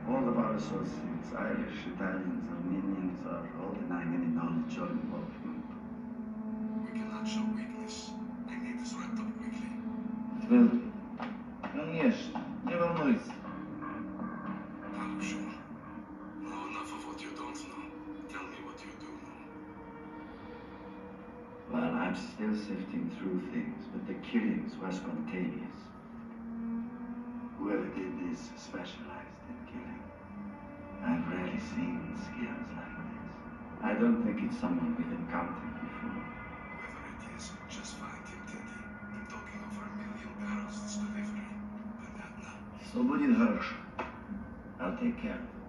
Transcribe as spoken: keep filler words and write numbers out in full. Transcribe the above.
All of our associates, Irish, Italians, Armenians, are all denying any knowledge or involvement. We cannot show weakness. I need this wrapped up quickly. It will be. Конечно, не волнуйся. I'm sure. Know enough of what you don't know. Tell me what you do know. Well, I'm still sifting through things, but the killings were spontaneous. Whoever did this specialized in killing. I've rarely seen skills like this. I don't think it's someone we've encountered before. Whoever it is, just find him, Teddy. I'm talking over a million barrels this delivery. Понятно? So будет хорошо. I'll take care of it.